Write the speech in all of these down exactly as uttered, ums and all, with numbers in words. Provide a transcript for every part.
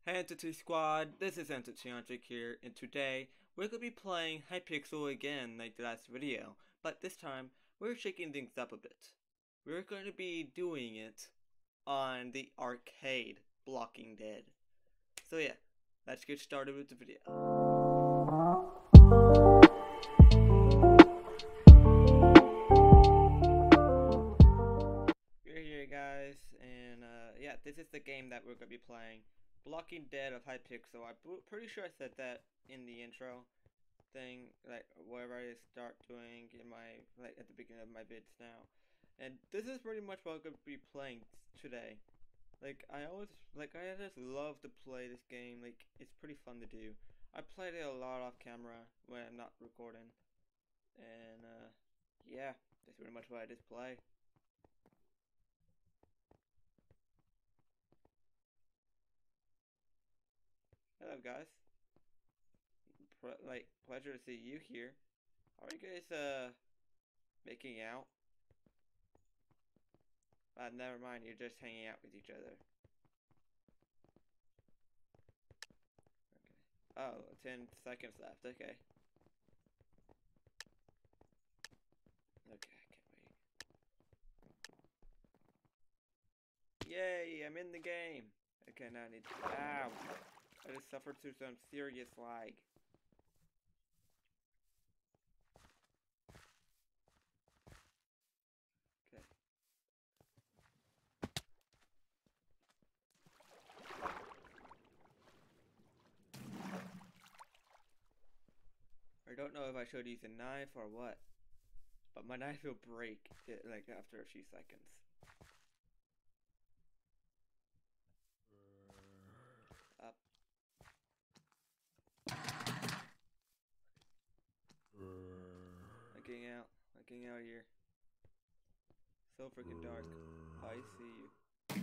Hey Entity Squad, this is Entity here, and today we're going to be playing Hypixel again like the last video, but this time we're shaking things up a bit. We're going to be doing it on the arcade Blocking Dead. So yeah, let's get started with the video. We're here guys, and uh, yeah, this is the game that we're going to be playing. Blocking Dead of Hypixel. I'm pretty sure I said that in the intro thing, like wherever I start doing in my, like at the beginning of my vids now. And this is pretty much what I'm going to be playing today. Like I always, like I just love to play this game. Like it's pretty fun to do. I played it a lot off camera when I'm not recording. And uh, yeah, that's pretty much what I just play. Hello guys. Pre like pleasure to see you here. Are you guys uh making out? Uh, never mind, you're just hanging out with each other. Okay. Oh, ten seconds left, okay. Okay, I can't wait. Yay, I'm in the game! Okay, now I need to- Ow! I just suffered through some serious lag. Okay. I don't know if I should use a knife or what, but my knife will break it, like after a few seconds. Up. Looking out, looking out here. So freaking dark. I see you.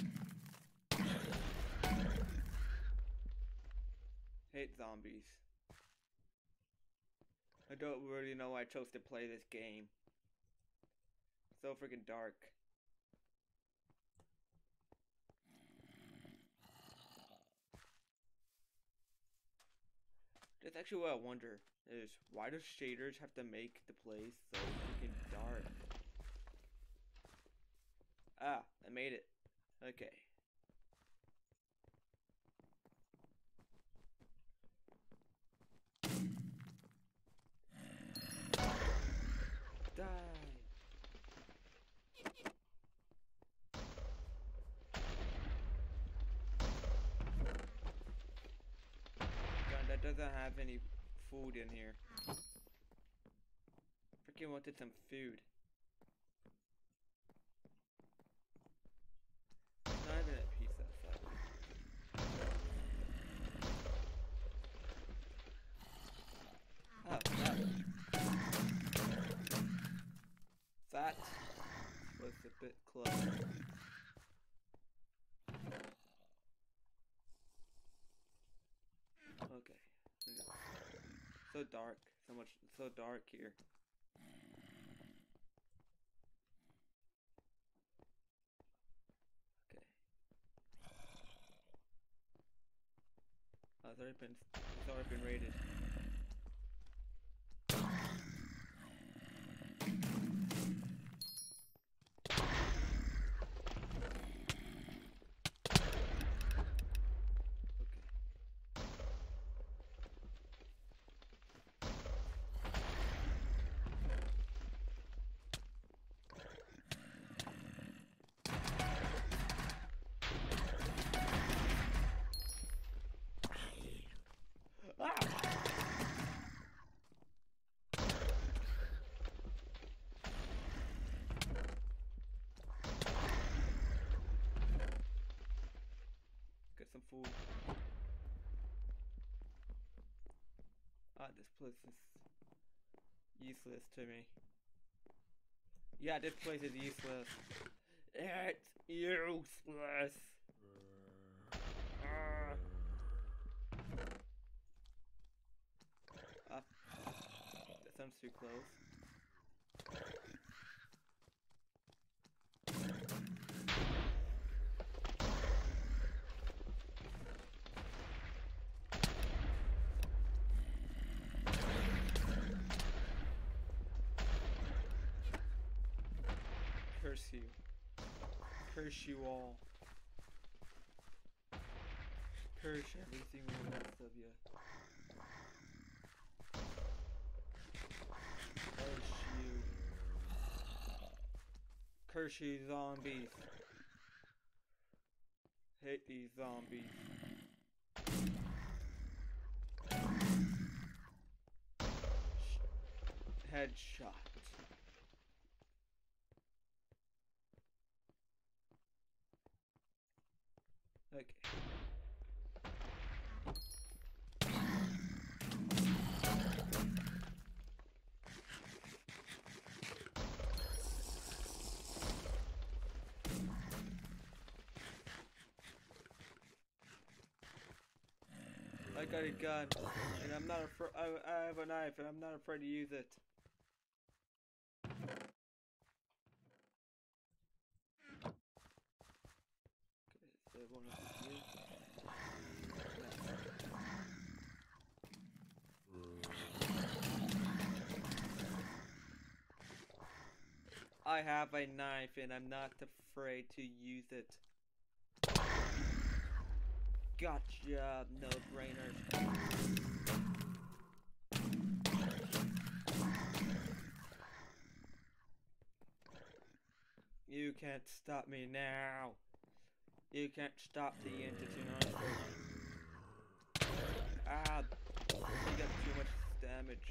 Hate zombies. I don't really know why I chose to play this game. So freaking dark. That's actually what I wonder is why do shaders have to make the place so freaking dark? Ah, I made it. Okay. Die. God, that doesn't have any food in here. Freaking wanted some food. It's not even a pizza. So. Oh, that. That was a bit close. Okay. So dark. So much. So dark here. Okay. Oh, it's already been. It's already been raided. Get some food. Ah, this place is useless to me. Yeah, this place is useless. It's useless. Ah. Ah. That sounds too close. Curse you. Curse you all. Curse every single one of you. Curse you. Curse you zombies. Hate these zombies. Headshot. Okay. I got a gun, and I'm not afraid. I, I have a knife, and I'm not afraid to use it. Okay, so one of these. I have a knife, and I'm not afraid to use it. Gotcha, no brainers. You can't stop me now. You can't stop the entity monster. Ah, you got too much damage.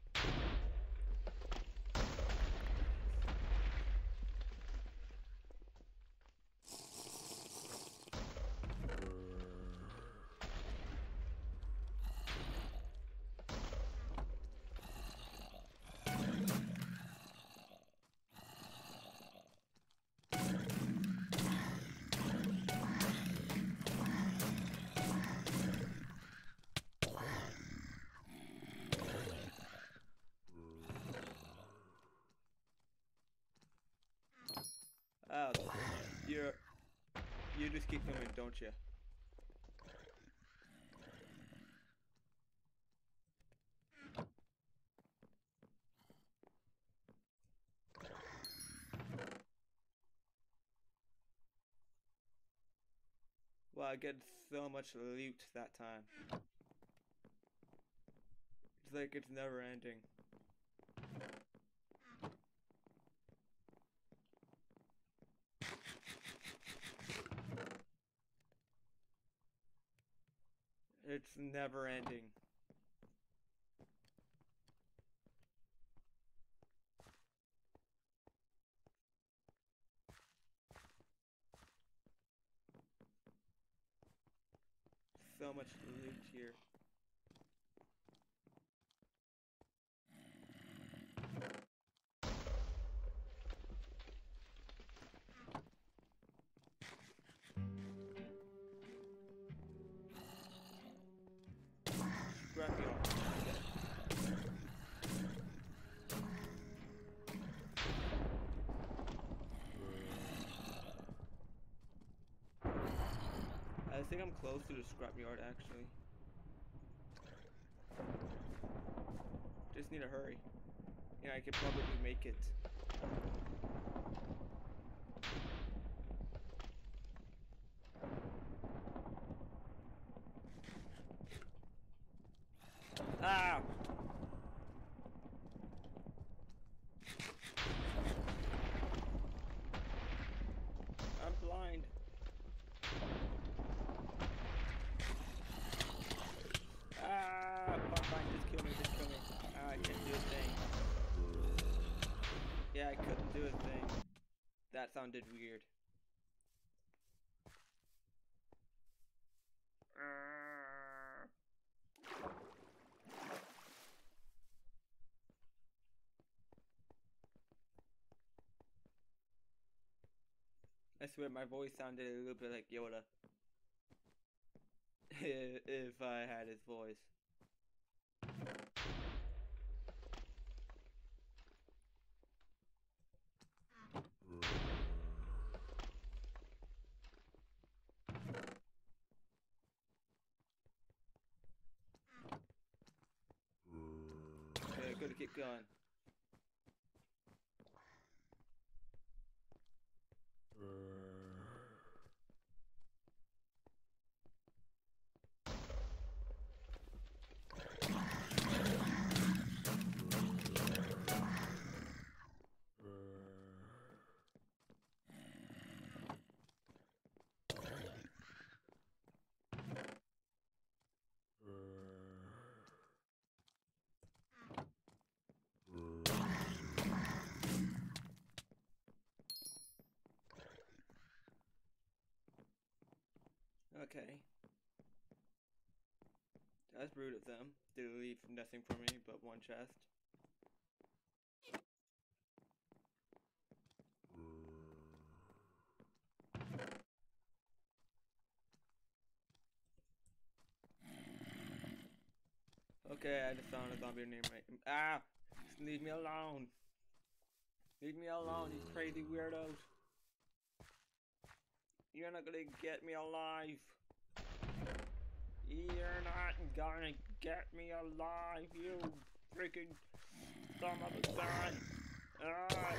Oh, you're, you just keep coming, don't you? Well, I get so much loot that time. It's like it's never ending. It's never ending. So much loot here. Scrap me off. I think I'm close to the scrapyard actually. Just need to hurry. Yeah, I could probably make it. Ah! I'm blind. Ah! Fine, fine, just kill me, just kill me. Ah, I can't do a thing. Yeah, I couldn't do a thing. That sounded weird. I swear my voice sounded a little bit like Yoda. If I had his voice. Okay, gotta keep going. Okay. That's rude of them to leave nothing for me but one chest. Okay, I just found a zombie name right. Ah! Just leave me alone! Leave me alone, you crazy weirdos! You're not gonna get me alive! You're not gonna get me alive, you freaking son of a gun! Ah!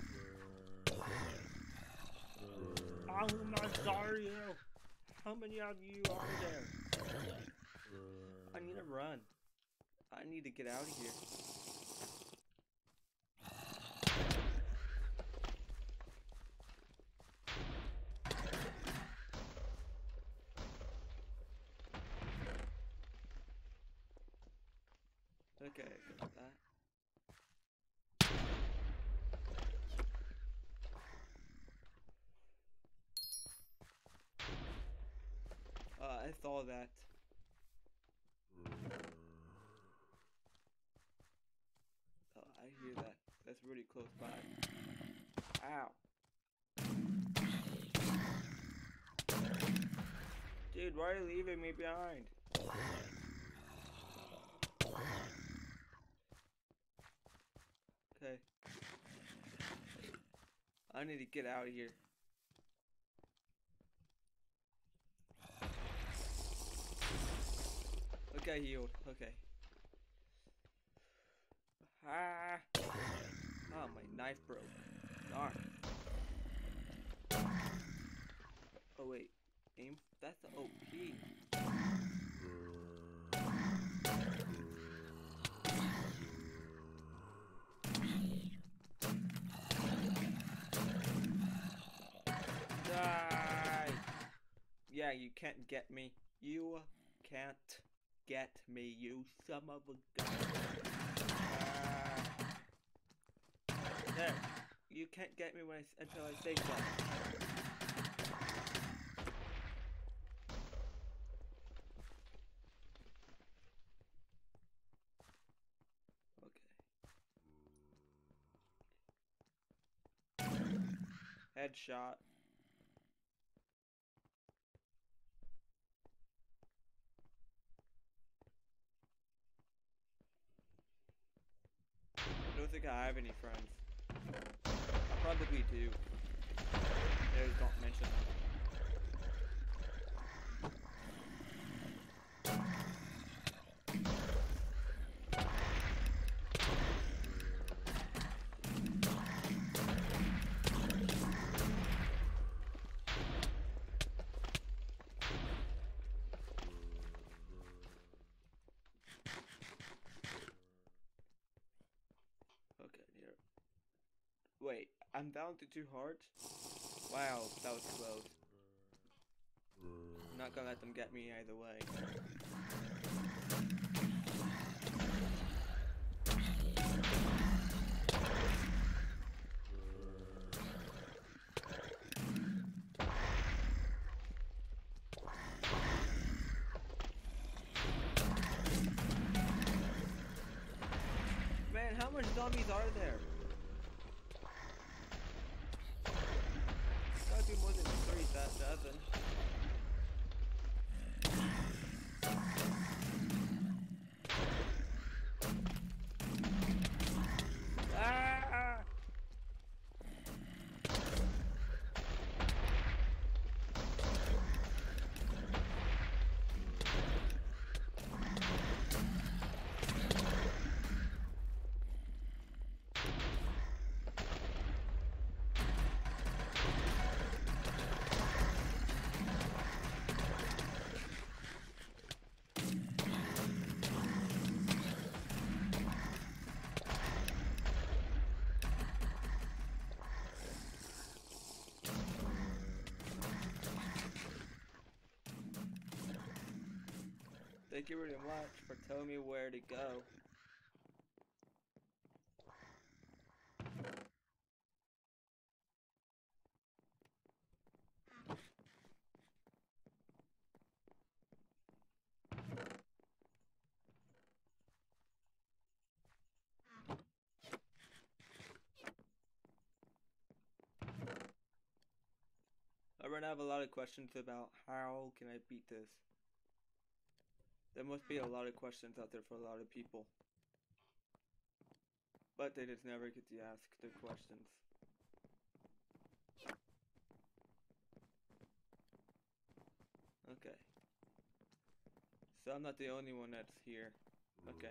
How much are you? How many of you are there? I need to run. I need to get out of here. Okay, got that. Uh, I saw that. Oh, I hear that. That's really close by. Ow. Dude, why are you leaving me behind? Okay. I need to get out of here. Okay, healed. Okay. Ah! Oh, my knife broke. Darn. Oh, wait. Aim? That's the O P. Die! Yeah, you can't get me. You can't get me, you son of a gun. Ah. There. You can't get me when I, until I say so. Headshot. I don't think I have any friends. I probably do. They just don't mention them. Okay, here. Wait, I'm down to two hearts? Wow, that was close. I'm not gonna let them get me either way. Man, how much zombies are there? Gotta be more than three dozen. Ah! Thank you very much for telling me where to go. have a lot of questions about how can I beat this. There must be a lot of questions out there for a lot of people. But they just never get to ask their questions. Okay. So I'm not the only one that's here. Okay.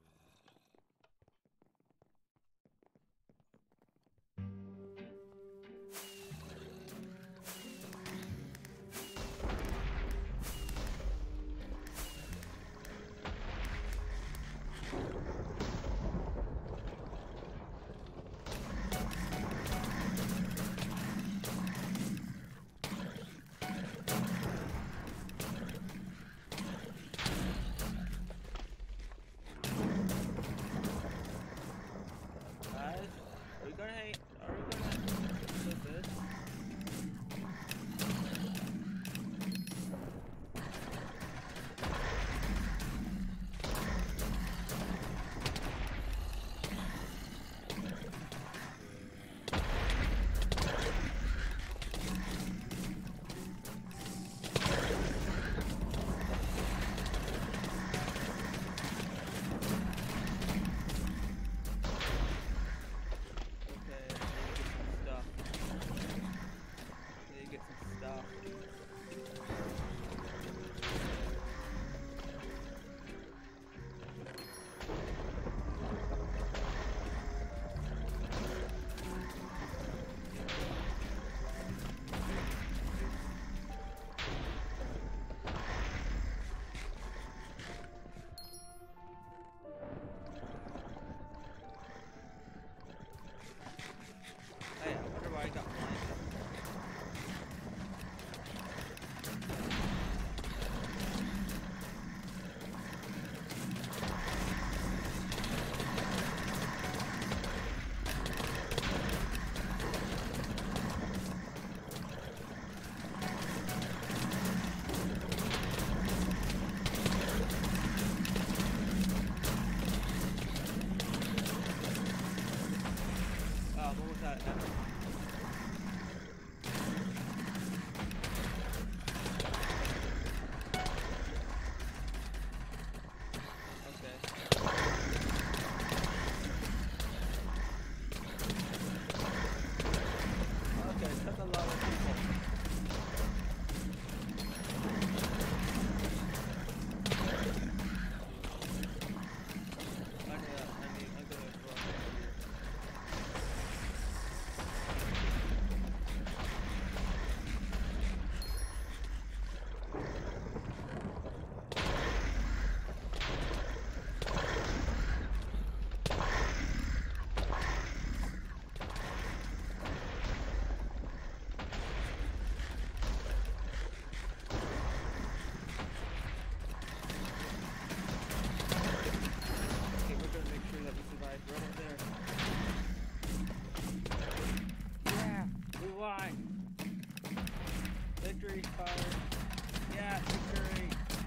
Victory fire. Yeah, victory.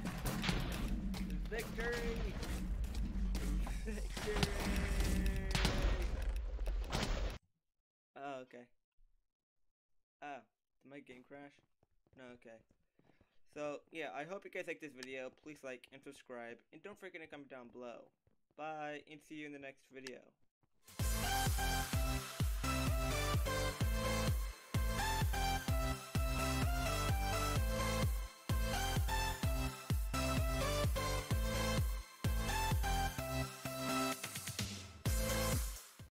Victory. Victory. Oh, okay. Oh, did my game crash? No, okay. So, yeah, I hope you guys like this video. Please like and subscribe. And don't forget to comment down below. Bye, and see you in the next video.